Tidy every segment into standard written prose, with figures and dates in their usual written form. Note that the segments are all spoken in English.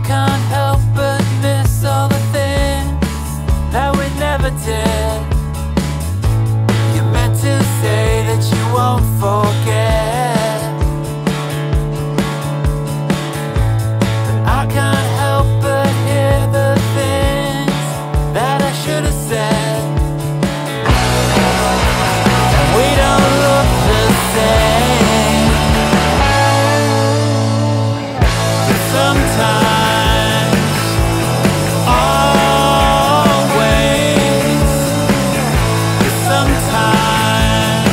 can't help but miss all the things that we never did. You meant to say that you won't forget, but I can't help but hear the things that I should have said. And we don't look the same, but sometimes, always, but sometimes,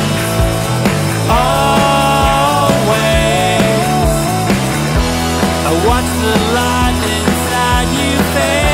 always, I watch the light inside you fade.